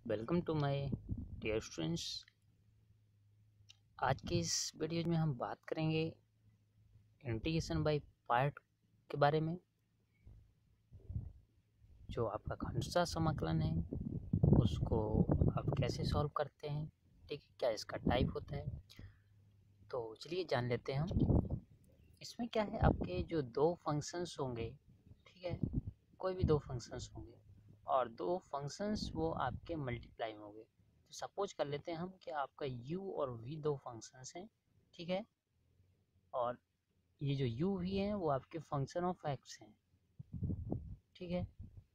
Welcome to my dear students. आज के इस वीडियो में हम बात करेंगे इंटीग्रेशन बाय पार्ट के बारे में। जो आपका खंडशः समाकलन है उसको आप कैसे सॉल्व करते हैं, ठीक है, क्या इसका टाइप होता है। तो चलिए जान लेते हैं हम। इसमें क्या है, आपके जो दो फंक्शंस होंगे, ठीक है, कोई भी दो फंक्शंस होंगे और दो फंक्शंस वो आपके मल्टीप्लाई होंगे। तो सपोज कर लेते हैं हम कि आपका u और v दो फंक्शंस हैं, ठीक है, और ये जो u v है वो आपके फंक्शन ऑफ x हैं, ठीक है।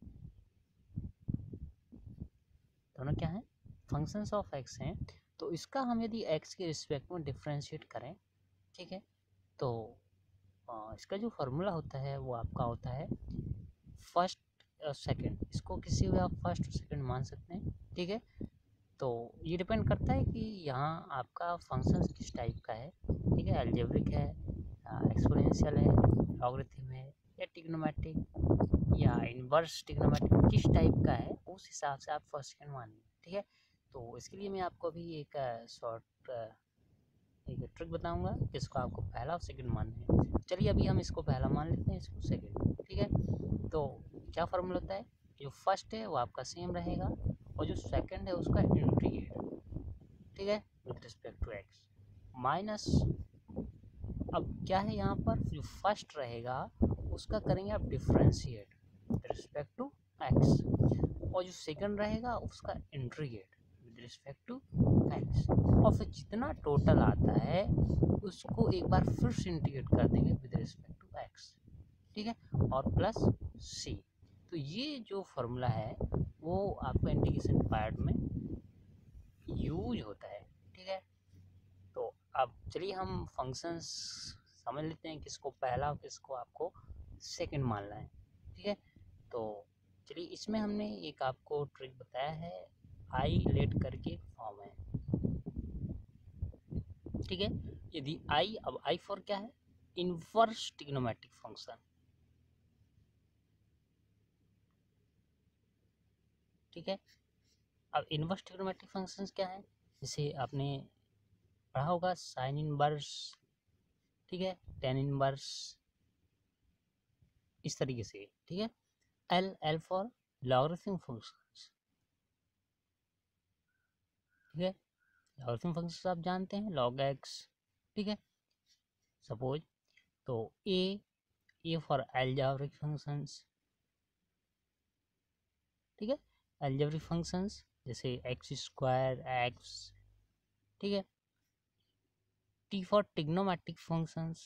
दोनों क्या है, फंक्शंस ऑफ x हैं। तो इसका हम यदि x के रिस्पेक्ट में डिफ्रेंशिएट करें, ठीक है, तो इसका जो फार्मूला होता है वो आपका होता है फर्स्ट सेकंड। इसको किसी भी आप फर्स्ट सेकंड मान सकते हैं, ठीक है। तो ये डिपेंड करता है कि यहाँ आपका फंक्शन किस टाइप का है, ठीक है, अलजेब्रिक है, एक्सपोनेंशियल है, लॉगरिथम है, या ट्रिग्नोमेट्रिक या इनवर्स ट्रिग्नोमेट्रिक, किस टाइप का है उस हिसाब से आप फर्स्ट सेकंड मान लें, ठीक है। तो इसके लिए मैं आपको अभी एक शॉर्ट एक ट्रिक बताऊंगा जिसको आपको पहला और सेकंड मानना है। चलिए अभी हम इसको पहला मान लेते हैं, इसको सेकंड, ठीक है। तो क्या फॉर्मूला होता है, जो फर्स्ट है वो आपका सेम रहेगा और जो सेकंड है उसका इंटीग्रेट, ठीक है, with respect to x minus. अब क्या है यहाँ पर, जो फर्स्ट रहेगा उसका करेंगे आप differentiate with respect to x, और जो सेकंड रहेगा उसका integrate with respect to x, और फिर जितना टोटल आता है उसको एक बार फिर से इंटीग्रेट कर देंगे विद रिस्पेक्ट टू एक्स, ठीक है, और प्लस सी। तो ये जो फॉर्मूला है वो आपका इंटीग्रेशन पार्ट में यूज होता है, ठीक है। तो अब चलिए हम फंक्शंस समझ लेते हैं, किसको पहला और किसको आपको सेकंड मानना है, ठीक है। तो चलिए इसमें हमने एक आपको ट्रिक बताया है, आई लेट करके फॉर्म है, ठीक है। यदि आई, अब आई फॉर क्या है, इनवर्स ट्रिग्नोमेट्रिक फंक्शन, ठीक है। अब इनवर्स ट्रिग्नोमेट्रिक फंक्शंस क्या है, जैसे आपने पढ़ा होगा साइन इनवर्स, ठीक है, टेन इनवर्स, इस तरीके से, ठीक है। L L for logarithm functions, ठीक है, लॉगरिथम फंक्शंस आप जानते हैं, लॉग एक्स, ठीक है, सपोज। तो ए फॉर अलजेब्रिक फंक्शंस, ठीक है, अलजेब्रिक फंक्शंस जैसे एक्स स्क्वायर एक्स, ठीक है। टी फॉर ट्रिग्नोमेट्रिक फंक्शंस,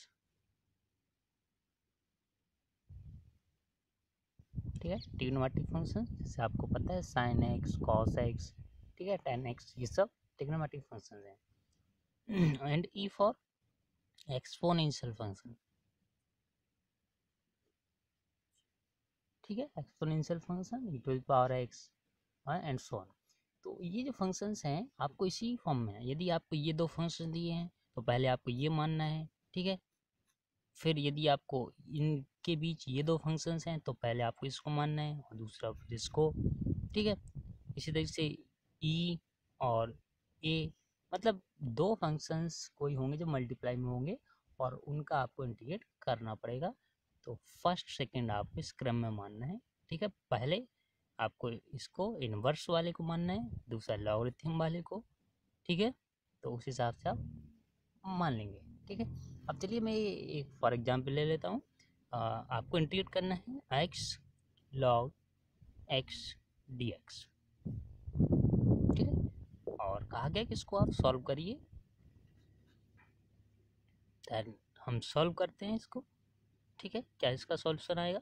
ठीक है, ट्रिग्नोमेट्रिक फंक्शन जैसे आपको पता है साइन एक्स कॉस एक्स, ठीक है, टेन एक्स, ये सब ट्रिग्नोमेट्रिक फंक्शन हैं। And e for exponential function, ठीक है, exponential function e to the power x and so on. तो ये जो फंक्शंस हैं आपको इसी फॉर्म में है। यदि आपको ये दो फंक्शन दिए हैं तो पहले आपको ये मानना है, ठीक है। फिर यदि आपको इनके बीच ये दो फंक्शंस हैं तो पहले आपको इसको मानना है और दूसरा फिर इसको, ठीक है। इसी तरीके से ई और ए, मतलब दो फंक्शंस कोई होंगे जो मल्टीप्लाई में होंगे और उनका आपको इंटीग्रेट करना पड़ेगा। तो फर्स्ट सेकंड आपको इस क्रम में मानना है, ठीक है। पहले आपको इसको इनवर्स वाले को मानना है, दूसरा लॉगरिथम वाले को, ठीक है। तो उस हिसाब से आप मान लेंगे, ठीक है। अब चलिए मैं एक फॉर एग्जांपल ले लेता हूँ। आपको इंटीग्रेट करना है x log x d x, ठीक है, और कहा गया कि इसको आप सॉल्व करिए। देन हम सॉल्व करते हैं इसको, ठीक है, क्या इसका सॉल्यूशन आएगा।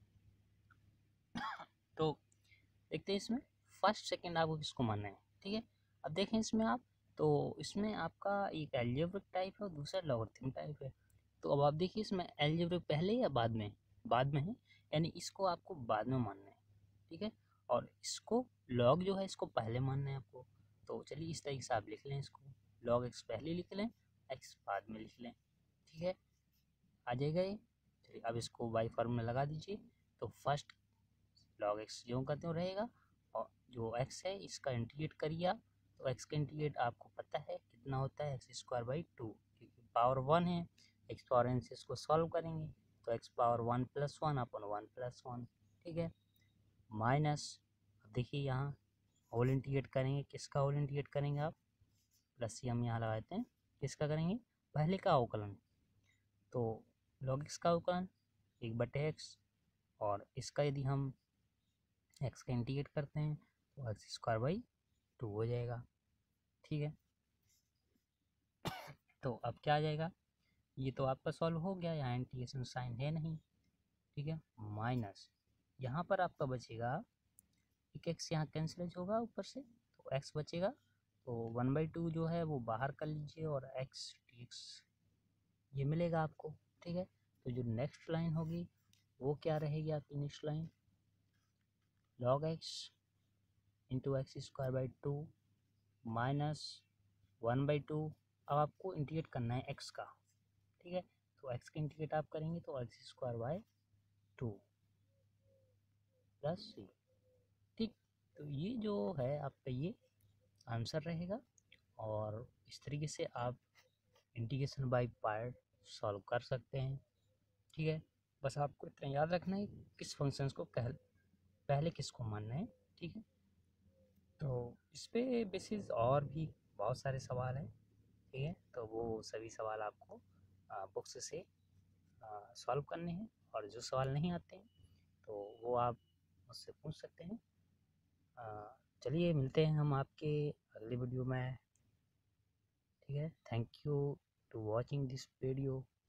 तो देखते हैं इसमें फर्स्ट सेकंड आपको किसको मानना है, ठीक है। अब देखें इसमें आप, तो इसमें आपका एक अलजेब्रिक टाइप है और दूसरा लॉगरिथम टाइप है। तो अब आप देखिए इसमें अलजेब्रिक पहले या बाद में, बाद में है, यानी इसको आपको बाद में मानना है, ठीक है। और इसको लॉग जो है इसको पहले मानना है आपको। तो चलिए इस तरीके से आप लिख लें इसको, लॉग एक्स पहले लिख लें, एक्स बाद में लिख लें, ठीक है, आ जाएगा ये। चलिए अब इसको बाई फॉर्म में लगा दीजिए। तो फर्स्ट लॉग एक्स जो का त्यों रहेगा और जो x है इसका इंटीग्रेट करिए आप, तो x का इंटीग्रेट आपको पता है कितना होता है, एक्स स्क्वायर बाई 2, क्योंकि पावर 1 है, एक्स पावर n से इसको सॉल्व करेंगे तो x पावर 1 प्लस 1 अपन 1 प्लस 1, ठीक है, माइनस, अब देखिए यहाँ होल इंटीग्रेट करेंगे, किसका होल इंटीग्रेट करेंगे आप, प्लस ही हम यहाँ लगाते हैं, किसका करेंगे, पहले का अवकलन, तो log x का अवकलन 1/x, और इसका यदि हम x का इंटीग्रेट करते हैं तो एक्स स्क्वायर बाई 2 हो जाएगा, ठीक है। तो अब क्या आ जाएगा, ये तो आपका सॉल्व हो गया, यहाँ इंटीग्रेशन साइन है नहीं, ठीक है, माइनस यहाँ पर आपका बचेगा एक एक्स, यहाँ कैंसिल होगा ऊपर से, तो एक्स बचेगा, तो 1/2 जो है वो बाहर कर लीजिए और एक्स डी एक्स ये मिलेगा आपको, ठीक है। तो जो नेक्स्ट लाइन होगी वो क्या रहेगी आपकी next line, log x into x square by 2 minus 1/2, अब आपको इंटीग्रेट करना है x का, ठीक है, तो x का इंटीग्रेट आप करेंगे तो x square by 2 plus c, ठीक। तो ये जो है आपका ये आंसर रहेगा, और इस तरीके से आप इंटीग्रेशन बाय पार्ट सॉल्व कर सकते हैं, ठीक है। बस आपको इतना याद रखना है किस फंक्शंस को पहले किसको मानना है, ठीक है। तो इस पे बेसिस और भी बहुत सारे सवाल हैं, ठीक है, तो वो सभी सवाल आपको बुक्स से सॉल्व करने हैं, और जो सवाल नहीं आते हैं तो वो आप मुझसे पूछ सकते हैं। चलिए मिलते हैं हम आपके अगले वीडियो में, ठीक है। Thank you to watching this video.